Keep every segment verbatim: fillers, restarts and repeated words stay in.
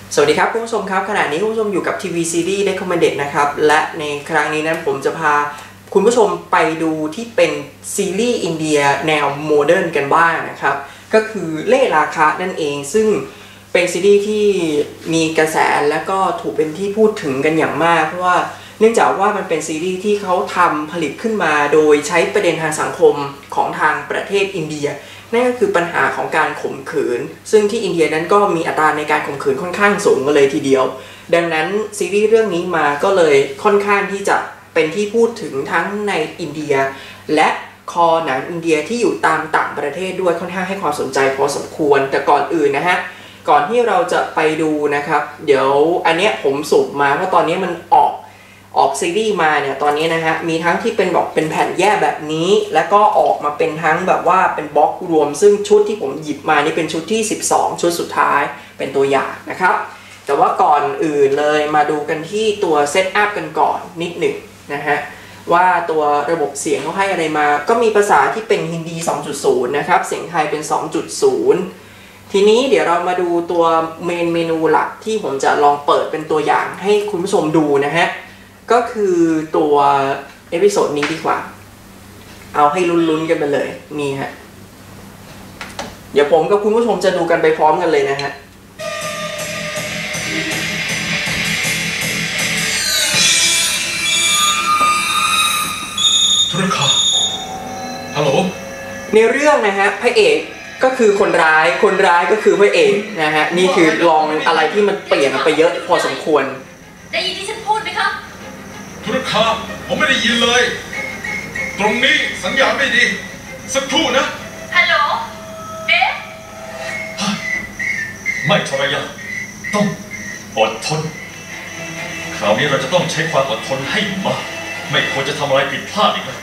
สวัสดีครับคุณผู้ชมครับขณะนี้คุณผู้ชมอยู่กับทีวีซีรีส์ Recommended นะครับและในครั้งนี้นั้นผมจะพาคุณผู้ชมไปดูที่เป็นซีรีส์อินเดียแนวโมเดิร์นกันบ้างนะครับก็คือเล่ราคะนั่นเองซึ่งเป็นซีรีส์ที่มีกระแสและก็ถูกเป็นที่พูดถึงกันอย่างมากเพราะว่าเนื่องจากว่ามันเป็นซีรีส์ที่เขาทำผลิตขึ้นมาโดยใช้ประเด็นทางสังคมของทางประเทศอินเดียนั่นก็คือปัญหาของการข่มขืนซึ่งที่อินเดียนั้นก็มีอัตราในการข่มขืนค่อนข้างสูงกันเลยทีเดียวดังนั้นซีรีส์เรื่องนี้มาก็เลยค่อนข้างที่จะเป็นที่พูดถึงทั้งในอินเดียและคอหนังอินเดียที่อยู่ตามต่างประเทศด้วยค่อนข้างให้ความสนใจพอสมควรแต่ก่อนอื่นนะฮะก่อนที่เราจะไปดูนะครับเดี๋ยวอันเนี้ยผมสุ่มมาเพราะตอนนี้มันออกออกซีรีส์มาเนี่ยตอนนี้นะฮะมีทั้งที่เป็นบอกเป็นแผ่นแยกแบบนี้แล้วก็ออกมาเป็นทั้งแบบว่าเป็นบล็อกรวมซึ่งชุดที่ผมหยิบมานี่เป็นชุดที่สิบสองชุดสุดท้ายเป็นตัวอย่างนะครับแต่ว่าก่อนอื่นเลยมาดูกันที่ตัวเซตอัพกันก่อนนิดหนึ่งนะฮะว่าตัวระบบเสียงเขาให้อะไรมาก็มีภาษาที่เป็นฮินดี สองจุดศูนย์ นะครับเสียงไทยเป็น สองจุดศูนย์ ทีนี้เดี๋ยวเรามาดูตัวเมนเมนูหลักที่ผมจะลองเปิดเป็นตัวอย่างให้คุณผู้ชมดูนะฮะก็คือตัวเอพิโซดนี้ดีกว่าเอาให้ลุ้นๆกันไปเลยนี่ฮะเดี๋ยวผมกับคุณผู้ชมจะดูกันไปพร้อมกันเลยนะฮะธุรคาฮัลโหลในเรื่องนะฮะพระเอกก็คือคนร้ายคนร้ายก็คือพระเอกนะฮะนี่คือลองอะไรที่มันเปลี่ยนไปเยอะพอสมควรได้ยินที่ฉันพูดไหมครับธุรคาผมไม่ได้ยินเลยตรงนี้สัญญาณไม่ดีสักครู่นะฮัลโหลเดฟไม่ทรยศต้องอดทนคราวนี้เราจะต้องใช้ความอดทนให้มากไม่ควรจะทำอะไรผิดพลาดอีกแล้ว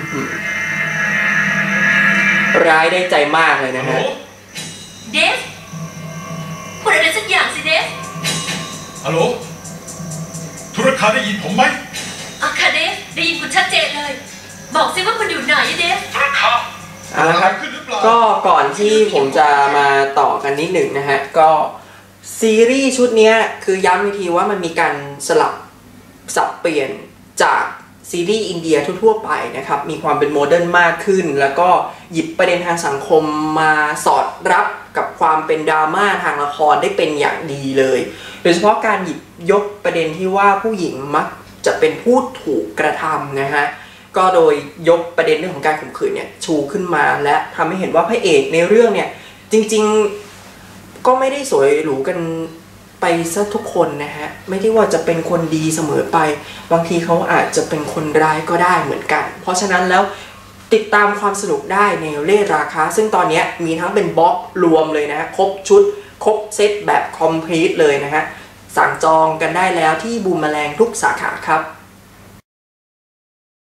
ร้ายได้ใจมากเลยนะฮะเดฟพูดอะไรสักอย่างสิเดฟฮัลโหลธุรคาได้ยินผมไหมอ่ะค่ะเดฟได้ยินคุณชัดเจนเลยบอกสิว่าคุณอยู่ไหนเดฟธุรคาเอาละครับก็ก่อนที่ผมจะมาต่อกันนิดหนึ่งนะฮะก็ซีรีส์ชุดนี้คือย้ำอีกทีว่ามันมีการสลับสับเปลี่ยนจากซีรีส์อินเดียทั่วๆไปนะครับมีความเป็นโมเดิร์นมากขึ้นแล้วก็หยิบประเด็นทางสังคมมาสอดรับกับความเป็นดราม่าทางละครได้เป็นอย่างดีเลยโดยเฉพาะการหยิบยกประเด็นที่ว่าผู้หญิงมักจะเป็นผู้ถูกกระทำนะฮะก็โดยยกประเด็นเรื่องของการข่มขืนเนี่ยชูขึ้นมาและทำให้เห็นว่าพระเอกในเรื่องเนี่ยจริงๆก็ไม่ได้สวยหรูกันไปซะทุกคนนะฮะไม่ได้ว่าจะเป็นคนดีเสมอไปบางทีเขาอาจจะเป็นคนร้ายก็ได้เหมือนกันเพราะฉะนั้นแล้วติดตามความสนุกได้ในเล่ราคาซึ่งตอนนี้มีทั้งเป็นบล็อกรวมเลยนะฮะครบชุดครบเซตแบบคอมพลีทเลยนะฮะสั่งจองกันได้แล้วที่บูมแมลงทุกสาขาครับ